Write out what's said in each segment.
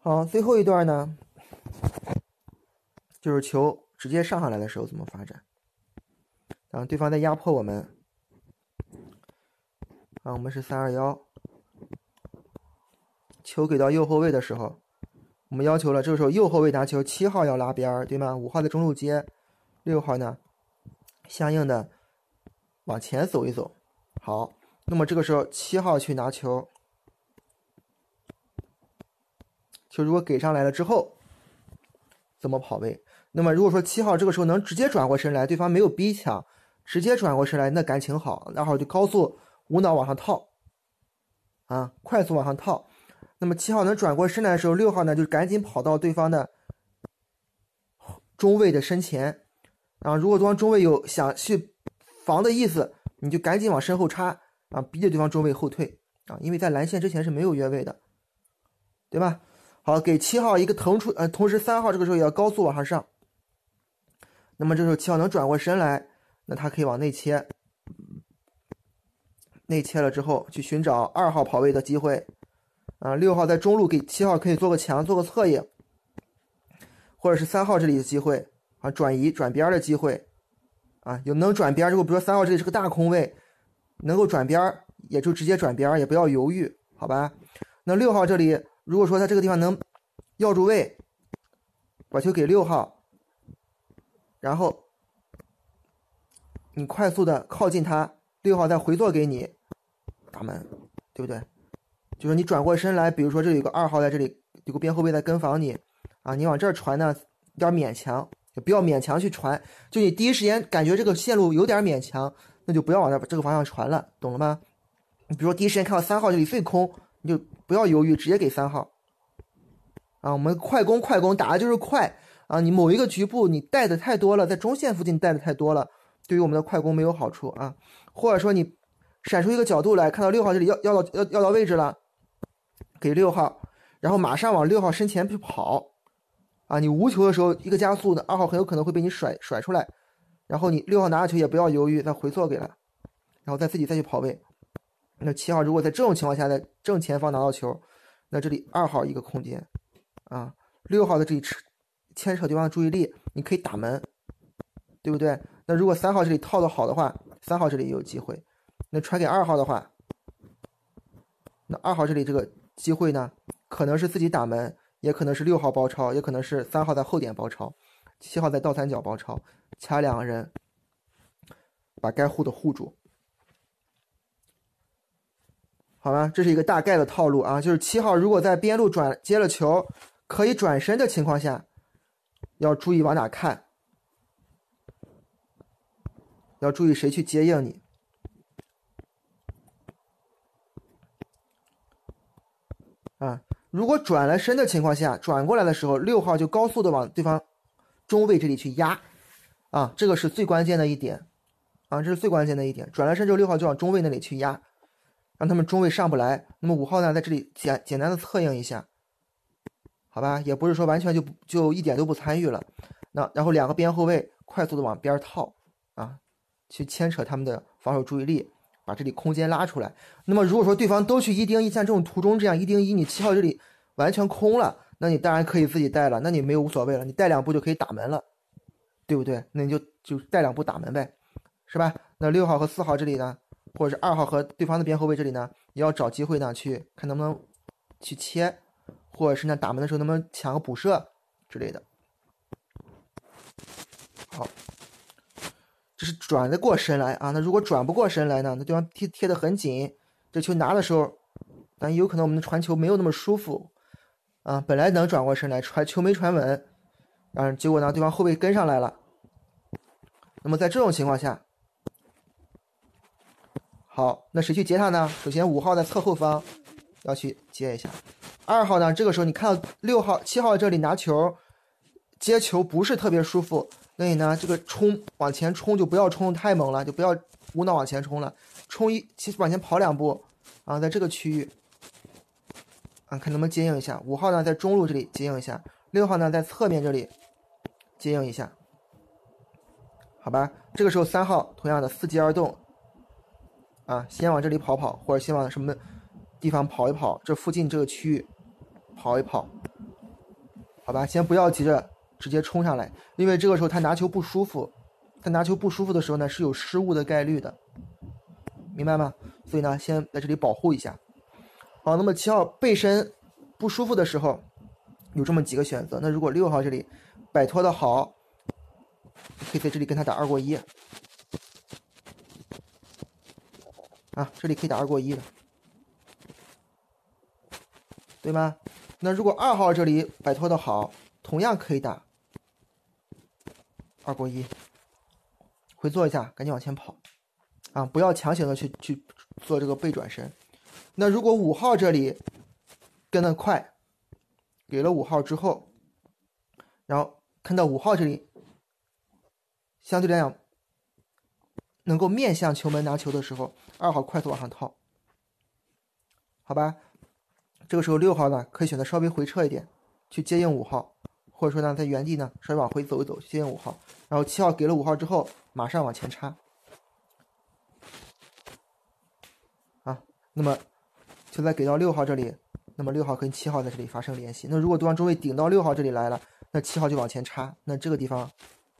好，最后一段呢，就是球直接上来的时候怎么发展。对方在压迫我们，我们是3-2-1，球给到右后卫的时候，我们要求了，这个时候右后卫拿球，7号要拉边，对吗？5号在中路接，6号呢，相应的往前走一走。好，那么这个时候7号去拿球，球如果给上来了之后，怎么跑位？那么如果说7号这个时候能直接转过身来，对方没有逼抢，直接转过身来，那感情好，2号就高速无脑往上套，快速往上套。那么7号能转过身来的时候，6号呢就赶紧跑到对方的中卫的身前，如果对方中卫有想去防的意思，你就赶紧往身后插，逼着对方中卫后退，因为在蓝线之前是没有越位的，对吧？好，给7号一个腾出，同时3号这个时候也要高速往上上。那么这时候7号能转过身来，那他可以往内切，内切了之后去寻找2号跑位的机会。6号在中路给7号可以做个墙，做个侧影，或者是3号这里的机会转移转边的机会有能转边之后，比如说3号这里是个大空位，能够转边也就直接转边，也不要犹豫，好吧？那6号这里如果说他这个地方能要住位，把球给6号，然后你快速的靠近他，6号再回做给你打门，对不对？就是你转过身来，比如说这里有个2号在这里，有个边后卫在跟防你你往这儿传呢有点勉强，就不要勉强去传，就你第一时间感觉这个线路有点勉强，那就不要往这个方向传了，懂了吗？你比如说第一时间看到3号这里最空，你就不要犹豫，直接给3号我们快攻打的就是快你某一个局部你带的太多了，在中线附近带的太多了，对于我们的快攻没有好处或者说你闪出一个角度来，看到6号这里要到位置了，给6号，然后马上往6号身前去跑你无球的时候一个加速的2号很有可能会被你甩出来，然后你6号拿着球也不要犹豫，再回错给他，然后再自己再去跑位。那7号如果在这种情况下在正前方拿到球，那这里2号一个空间6号在这里牵扯对方的注意力，你可以打门，对不对？那如果3号这里套的好的话，3号这里也有机会，那传给2号的话，那2号这里这个机会呢，可能是自己打门，也可能是6号包抄，也可能是3号在后点包抄，7号在倒三角包抄，掐2个人把该护的护住，好吧？这是一个大概的套路就是7号如果在边路接了球可以转身的情况下，要注意往哪看，要注意谁去接应你如果转了身的情况下，转过来的时候6号就高速的往对方中卫这里去压这个是最关键的一点这是最关键的一点，转了身之后6号就往中卫那里去压，让他们中卫上不来。那么5号呢在这里简单的策应一下，好吧？也不是说完全就一点都不参与了。那然后2个边后卫快速的往边套去牵扯他们的防守注意力，把这里空间拉出来。那么如果说对方都去1盯1，像这种途中这样1盯1，你7号这里完全空了，那你当然可以自己带了，那你没有无所谓了，你带2步就可以打门了，对不对？那你就带2步打门呗，是吧？那6号和4号这里呢，或者是2号和对方的边后卫这里呢，也要找机会呢去看能不能去切，或者是呢打门的时候能不能抢个补射之类的。好，这是转得过身来那如果转不过身来呢，那对方贴得很紧，这球拿的时候有可能我们的传球没有那么舒服本来能转过身来，球没传稳结果呢对方后卫跟上来了。那么在这种情况下，好，那谁去接他呢？首先5号在侧后方要去接一下，2号呢这个时候你看到6号7号这里拿球接球不是特别舒服，那你呢这个往前冲就不要冲太猛了，就不要无脑往前冲了，其实往前跑2步在这个区域看能不能接应一下。5号呢在中路这里接应一下，6号呢在侧面这里接应一下，好吧？这个时候3号同样的伺机而动先往这里跑跑，或者先往什么地方跑一跑，这附近这个区域跑一跑好吧，先不要急着直接冲上来，因为这个时候他拿球不舒服，他拿球不舒服的时候呢是有失误的概率的，明白吗？所以呢，先在这里保护一下。好，那么7号背身不舒服的时候，有这么几个选择。那如果6号这里摆脱的好，可以在这里跟他打2过1。这里可以打2过1的，对吗？那如果2号这里摆脱的好，同样可以打2过1，回做一下，赶紧往前跑不要强行的去做这个背转身。那如果5号这里跟得快，给了5号之后，然后看到5号这里相对来讲能够面向球门拿球的时候，2号快速往上套，好吧？这个时候6号呢可以选择稍微回撤一点去接应5号，或者说呢在原地呢稍微往回走一走去接应5号，然后7号给了5号之后马上往前插那么球再给到6号这里，那么6号跟7号在这里发生联系。那如果对方中卫顶到6号这里来了，那7号就往前插，那这个地方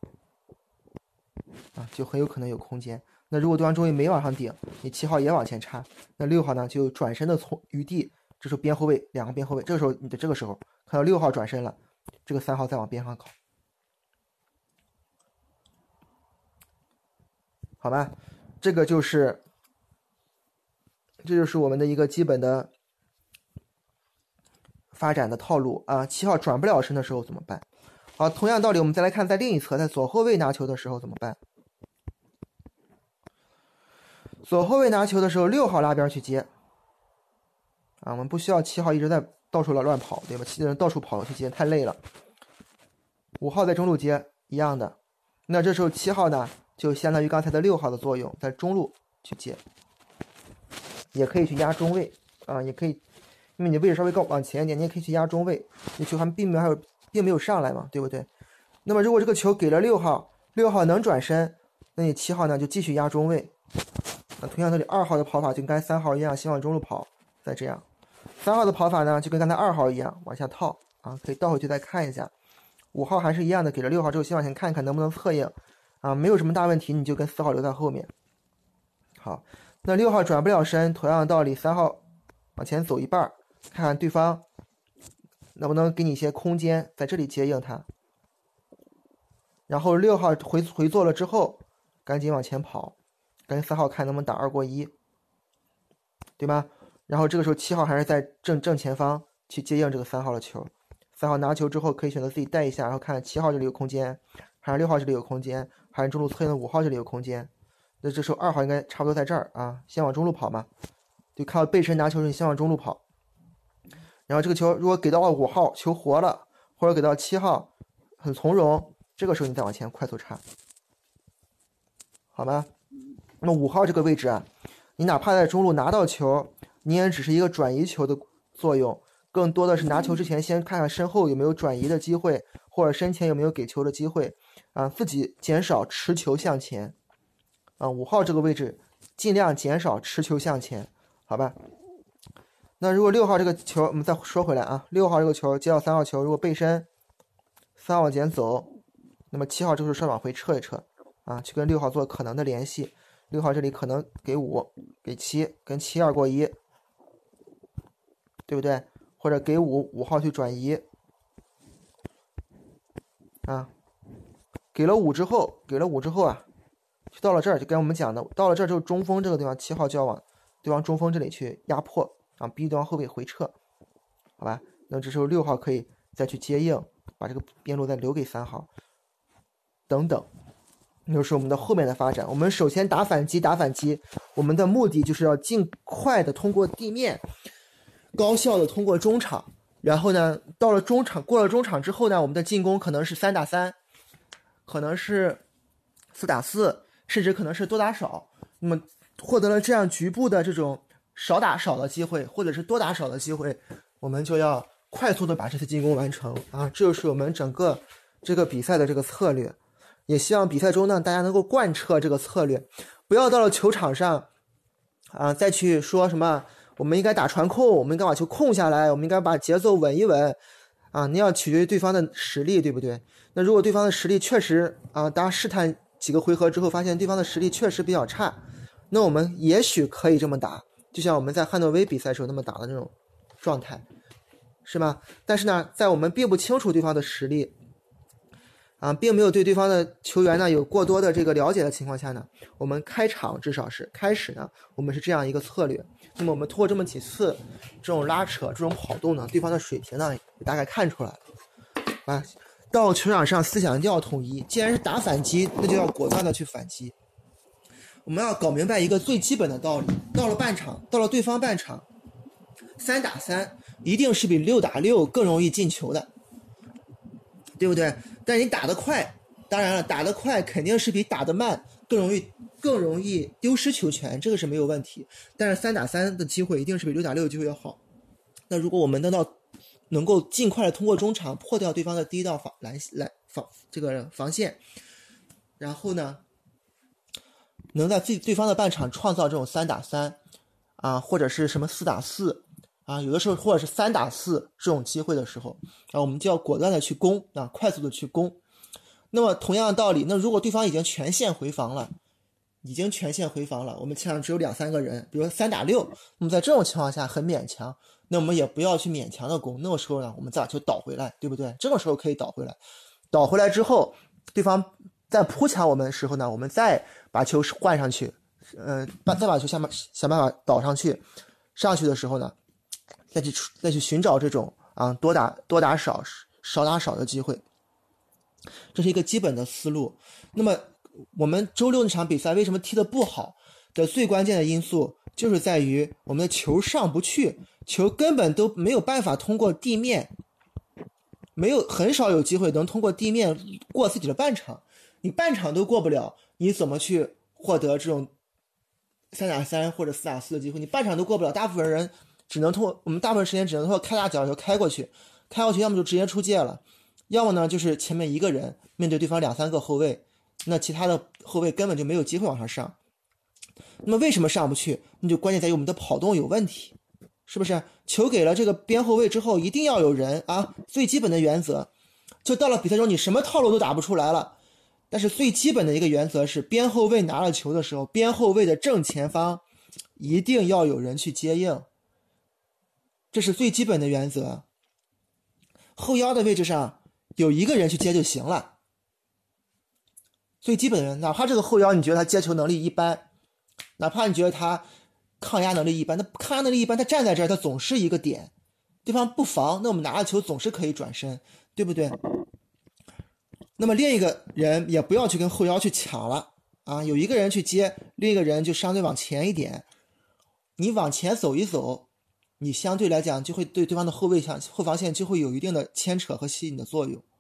就很有可能有空间。那如果对方中卫没往上顶，你7号也往前插，那6号呢就转身的从余地，这时候边后卫2个边后卫，这个时候你的这个时候看到6号转身了，这个3号再往边上靠，好吧？这就是我们的一个基本的发展的套路7号转不了身的时候怎么办？好，同样道理我们再来看在另一侧，在左后卫拿球的时候怎么办？左后卫拿球的时候6号拉边去接我们不需要7号一直在到处乱跑，对吧？7人到处跑去接太累了。5号在中路接一样的，那这时候7号呢就相当于刚才的6号的作用，在中路去接，也可以去压中卫也可以，因为你位置稍微往前一点，你也可以去压中卫，你球还并没有上来嘛，对不对？那么如果这个球给了6号，6号能转身，那你7号呢就继续压中卫。那同样道理，2号的跑法就跟刚才3号一样，先往中路跑，再这样。3号的跑法呢就跟刚才2号一样，往下套可以倒回去再看一下。5号还是一样的，给了6号之后先往前看看能不能策应没有什么大问题，你就跟4号留在后面。好，那6号转不了身，同样的道理，3号往前走一半，看看对方能不能给你一些空间，在这里接应他。然后6号回做了之后，赶紧往前跑，跟4号看能不能打2过1，对吗？然后这个时候7号还是在正前方去接应这个3号的球。3号拿球之后可以选择自己带一下，然后看7号这里有空间，还是6号这里有空间，还是中路策应的5号这里有空间。那这时候2号应该差不多在这儿先往中路跑嘛，就看到背身拿球时你先往中路跑。然后这个球如果给到了5号，球活了，或者给到7号，很从容，这个时候你再往前快速插，好吗？那么5号这个位置你哪怕在中路拿到球，你也只是一个转移球的作用，更多的是拿球之前先看看身后有没有转移的机会，或者身前有没有给球的机会自己减少持球向前5号这个位置尽量减少持球向前，好吧？那如果6号这个球，我们再说回来6号这个球接到3号球，如果背身3号往前走，那么7号这个时候稍微往回撤一撤去跟6号做可能的联系。6号这里可能给5给7，跟7 2过1，对不对？或者给5号去转移给了5之后就到了这儿，就跟我们讲的，到了这儿之后中锋这个地方7号就要往对方中锋这里去压迫逼对方后卫回撤，好吧？那这时候6号可以再去接应，把这个边路再留给3号等等，就是我们的后面的发展。我们首先打反击，我们的目的就是要尽快的通过地面，高效的通过中场，然后呢到了中场，过了中场之后呢，我们的进攻可能是3打3，可能是4打4，甚至可能是多打少。那么获得了这样局部的这种少打少的机会，或者是多打少的机会，我们就要快速的把这次进攻完成这就是我们整个这个比赛的这个策略。也希望比赛中呢大家能够贯彻这个策略，不要到了球场上再去说什么我们应该打传控，我们应该把球控下来，我们应该把节奏稳一稳啊，你要取决于对方的实力，对不对？那如果对方的实力确实啊，大家试探几个回合之后，发现对方的实力确实比较差，那我们也许可以这么打，就像我们在汉诺威比赛时候那么打的那种状态，是吗？但是呢，在我们并不清楚对方的实力啊，并没有对对方的球员呢有过多的这个了解的情况下呢，我们开场至少是开始呢，我们是这样一个策略。那么我们通过这么几次这种拉扯、这种跑动呢，对方的水平呢也大概看出来了啊。到球场上思想一定要统一，既然是打反击，那就要果断的去反击。我们要搞明白一个最基本的道理：到了半场，到了对方半场，3打3一定是比6打6更容易进球的，对不对？但你打得快，当然了，打得快肯定是比打得慢更容易丢失球权，这个是没有问题。但是3打3的机会一定是比6打6的机会要好。那如果我们能够尽快的通过中场破掉对方的第一道防线，然后呢，能在对方的半场创造这种3打3啊，或者是什么4打4啊，有的时候或者是3打4这种机会的时候啊，我们就要果断的去攻啊，快速的去攻。那么同样的道理，那如果对方已经全线回防了，我们前场只有2-3个人，比如说3打6，那么在这种情况下很勉强，那我们也不要去勉强的攻，那个时候呢，我们再把球倒回来，对不对？这个时候可以倒回来，倒回来之后，对方在扑抢我们的时候呢，我们再把球换上去，再把球想办法倒上去，上去的时候呢，再去寻找这种啊多打少少打少的机会，这是一个基本的思路。那么我们周六那场比赛为什么踢得不好的最关键的因素，就是在于我们的球上不去，球根本都没有办法通过地面，很少有机会能通过地面过自己的半场，你半场都过不了，你怎么去获得这种3打3或者4打4的机会？你半场都过不了，大部分人我们大部分时间只能通过开大脚球开过去，要么就直接出界了，要么呢就是前面一个人面对对方2-3个后卫，那其他的后卫根本就没有机会往上上。那么为什么上不去？那就关键在于我们的跑动有问题，是不是？球给了这个边后卫之后，一定要有人啊！最基本的原则，就到了比赛中，你什么套路都打不出来了。但是最基本的一个原则是，边后卫拿了球的时候，边后卫的正前方一定要有人去接应，这是最基本的原则。后腰的位置上有一个人去接就行了。最基本的，哪怕这个后腰你觉得他接球能力一般，哪怕你觉得他抗压能力一般，他抗压能力一般，他站在这儿他总是一个点，对方不防，那我们拿了球总是可以转身，对不对？那么另一个人也不要去跟后腰去抢了啊，有一个人去接，另一个人就相对往前一点，你往前走一走，你相对来讲就会对对方的后防线就会有一定的牵扯和吸引的作用，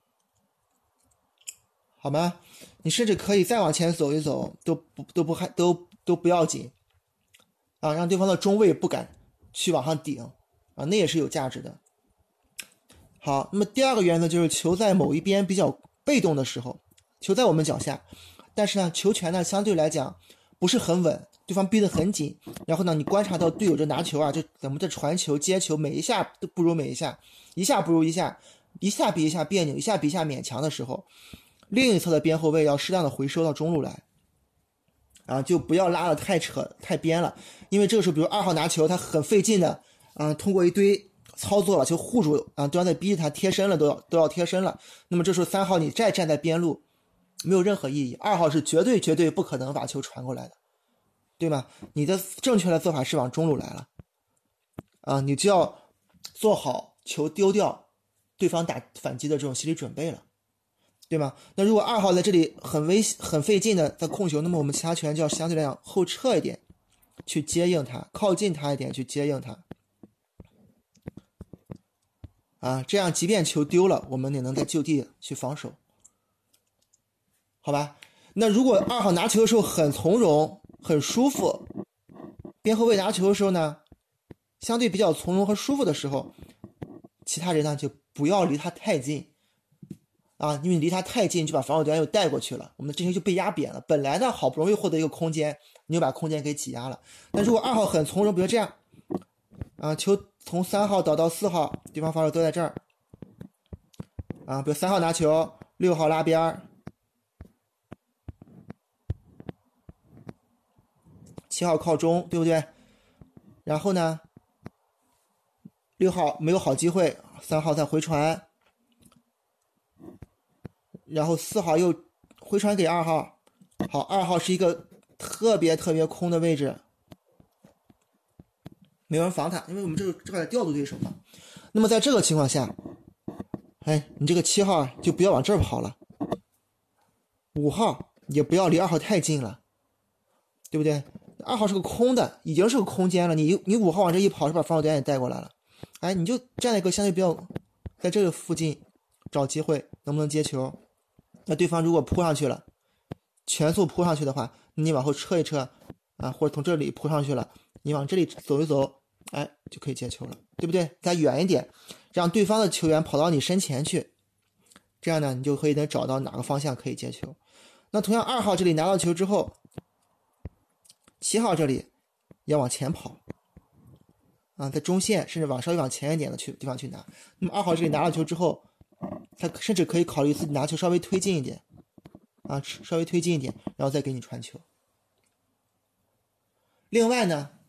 好吗？你甚至可以再往前走一走，都不要紧啊，让对方的中卫不敢去往上顶啊，那也是有价值的。好，那么第二个原则就是球在某一边比较被动的时候，球在我们脚下，但是呢，球权呢相对来讲不是很稳，对方逼得很紧，然后呢，你观察到队友这拿球啊，就咱们这传球接球，每一下都不如每一下，一下不如一下，一下比一下别扭，一下比一下勉强的时候，另一侧的边后卫要适当的回收到中路来啊，就不要拉得太边了，因为这个时候比如2号拿球他很费劲的通过一堆操作了就护住啊，对方在逼他贴身了，都要贴身了，那么这时候3号你再站在边路没有任何意义，2号是绝对不可能把球传过来的，对吗？你的正确的做法是往中路来了啊，你就要做好球丢掉对方打反击的这种心理准备了，对吗？那如果2号在这里很费劲的在控球，那么我们其他球员就要相对来讲后撤一点去接应他，靠近他一点去接应他啊，这样即便球丢了，我们也能在就地去防守，好吧？那如果2号拿球的时候很从容很舒服，边后卫拿球的时候呢相对比较从容和舒服的时候，其他人呢就不要离他太近啊，因为你离他太近就把防守端又带过去了，我们的阵型就被压扁了，本来呢好不容易获得一个空间，你就把空间给挤压了。那如果2号很从容，比如这样啊，球从3号倒到4号，对方防守都在这儿， 啊，比如3号拿球，6号拉边儿，7号靠中，对不对？然后呢，6号没有好机会，3号再回传，然后4号又回传给2号，好，2号是一个特别空的位置，没有人防他，因为我们这块调度对手嘛。那么在这个情况下，哎，你这个7号就不要往这儿跑了，5号也不要离2号太近了，对不对？2号是个空的，已经是个空间了，你5号往这一跑，是把防守点也带过来了，哎，你就站在一个相对比较在这个附近找机会，能不能接球？那对方如果扑上去了，全速扑上去的话，你往后撤一撤啊，或者从这里扑上去了，你往这里走一走，哎，就可以接球了，对不对？再远一点，让对方的球员跑到你身前去，这样呢，你就可以能找到哪个方向可以接球。那同样2号这里拿到球之后，7号这里要往前跑啊，在中线甚至稍微往前一点的地方去拿。那么2号这里拿到球之后，他甚至可以考虑自己拿球稍微推进一点啊，稍微推进一点，然后再给你传球。另外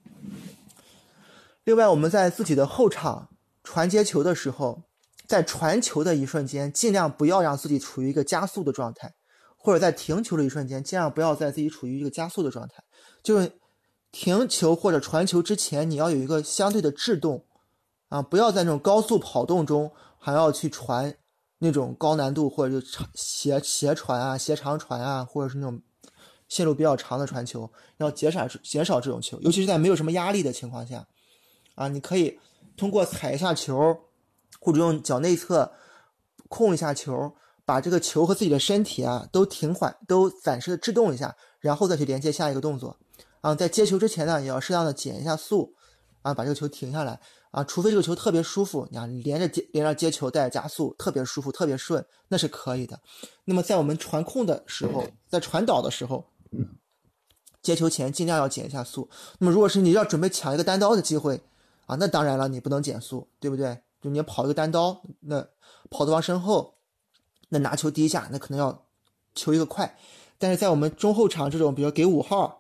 我们在自己的后场传接球的时候，在传球的一瞬间，尽量不要让自己处于一个加速的状态，或者在停球的一瞬间，尽量不要在自己处于一个加速的状态。就是停球或者传球之前，你要有一个相对的制动啊，不要在那种高速跑动中还要去传那种高难度或者是斜传啊、斜长传啊，或者是那种线路比较长的传球，要减少这种球，尤其是在没有什么压力的情况下啊，你可以通过踩一下球，或者用脚内侧控一下球，把这个球和自己的身体啊都暂时的制动一下，然后再去连接下一个动作啊。在接球之前呢，也要适当的减一下速啊，把这个球停下来啊，除非这个球特别舒服，你连着接球带着加速，特别舒服特别顺，那是可以的。那么在我们传控的时候，在传导的时候，接球前尽量要减一下速。那么如果是你要准备抢一个单刀的机会啊，那当然了，你不能减速，对不对？就你跑一个单刀，那跑得往身后，那拿球第一下那可能要求一个快。但是在我们中后场这种，比如给5号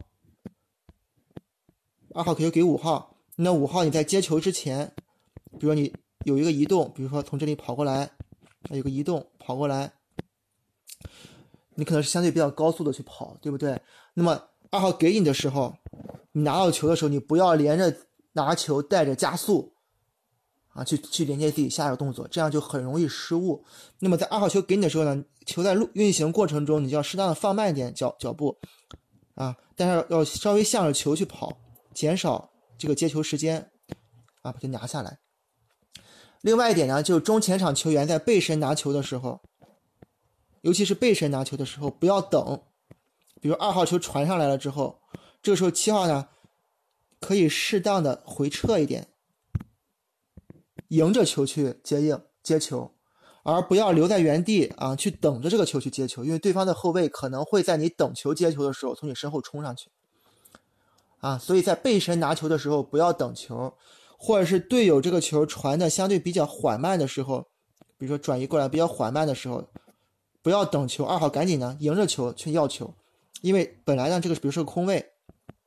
，2号可以给5号，那5号你在接球之前，比如说你有一个移动，比如说从这里跑过来，有个移动跑过来，你可能是相对比较高速的去跑，对不对？那么2号给你的时候，你拿到球的时候，你不要连着拿球带着加速啊，去连接自己下一个动作，这样就很容易失误。那么在2号球给你的时候呢，球在运行过程中，你就要适当的放慢一点脚步啊，但是要稍微向着球去跑，减少这个接球时间啊，把球拿下来。另外一点呢，就是中前场球员在背身拿球的时候，尤其是背身拿球的时候，不要等。比如2号球传上来了之后，这个时候7号呢可以适当的回撤一点，迎着球去接球，而不要留在原地啊，去等着这个球去接球，因为对方的后卫可能会在你等球接球的时候从你身后冲上去啊，所以在背身拿球的时候不要等球，或者是队友这个球传的相对比较缓慢的时候，比如说转移过来比较缓慢的时候，不要等球，2号赶紧呢迎着球去要球，因为本来呢这个比如是个空位，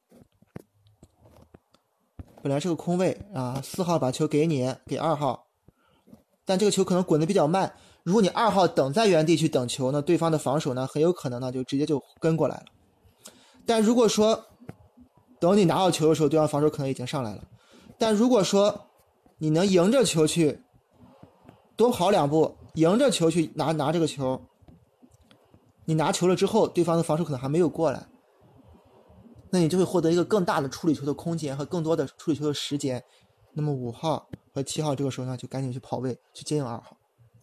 啊，4号把球给你，给2号，但这个球可能滚得比较慢，如果你2号等在原地去等球呢，对方的防守呢很有可能呢就直接就跟过来了。但如果说等你拿到球的时候，对方防守可能已经上来了。但如果说你能迎着球去多跑2步，迎着球去拿这个球，你拿球了之后，对方的防守可能还没有过来，那你就会获得一个更大的处理球的空间和更多的处理球的时间。那么5号和7号这个时候呢，就赶紧去跑位去接应2号。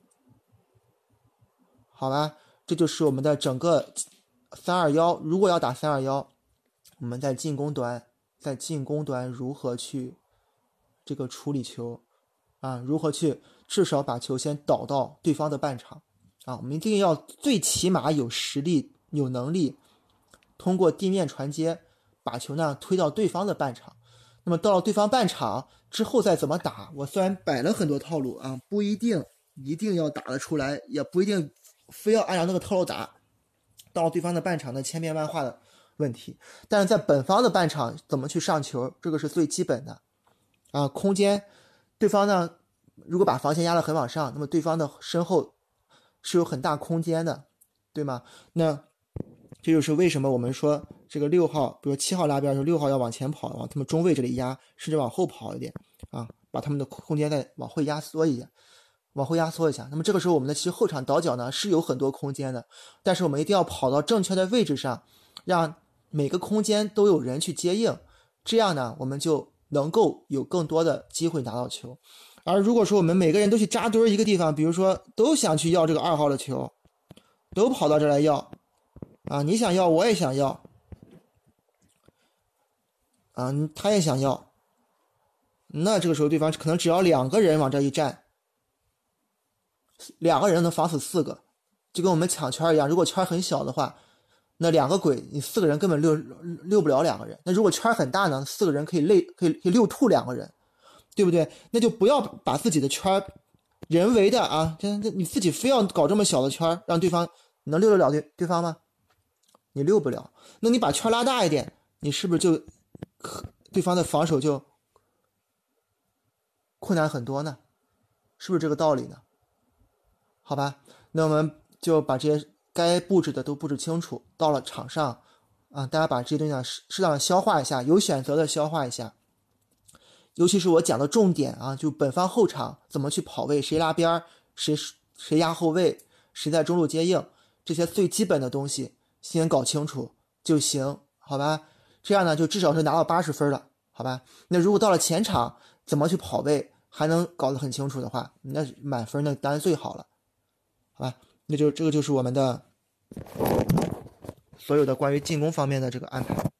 好吧，这就是我们的整个3-2-1。如果要打3-2-1，我们在进攻端如何去这个处理球啊？如何去至少把球先导到对方的半场啊？我们一定要最起码有实力、有能力，通过地面传接把球呢推到对方的半场。那么到了对方半场之后再怎么打，我虽然摆了很多套路啊，不一定一定要打得出来，也不一定非要按照那个套路打，到对方的半场的千变万化的问题。但是在本方的半场怎么去上球，这个是最基本的啊。空间，对方呢如果把防线压得很往上，那么对方的身后是有很大空间的，对吗？那这就是为什么我们说这个6号，比如7号拉边的时候，6号要往前跑，往他们中卫这里压，甚至往后跑一点啊，把他们的空间再往后压缩一下。那么这个时候我们的其实后场倒脚呢是有很多空间的，但是我们一定要跑到正确的位置上，让每个空间都有人去接应，这样呢我们就能够有更多的机会拿到球。而如果说我们每个人都去扎堆一个地方，比如说都想去要这个2号的球，都跑到这来要啊，你想要我也想要啊，他也想要，那这个时候对方可能只要2个人往这一站，2个人能防死4个，就跟我们抢圈一样。如果圈很小的话，那2个鬼你4个人根本溜不了2个人。那如果圈很大呢，4个人可以溜吐2个人，对不对？那就不要把自己的圈人为的啊，你自己非要搞这么小的圈，让对方能溜得了对方吗？你溜不了。那你把圈拉大一点，你是不是就对方的防守就困难很多呢？是不是这个道理呢？好吧，那我们就把这些该布置的都布置清楚，到了场上啊，大家把这些东西呢适当的消化一下，有选择的消化一下。尤其是我讲的重点啊，就本方后场怎么去跑位，谁拉边，谁压后卫，谁在中路接应，这些最基本的东西先搞清楚就行，好吧？这样呢就至少是拿到80分了，好吧？那如果到了前场怎么去跑位还能搞得很清楚的话，那满分那当然最好了，好吧？那就这个就是我们的所有的关于进攻方面的这个安排。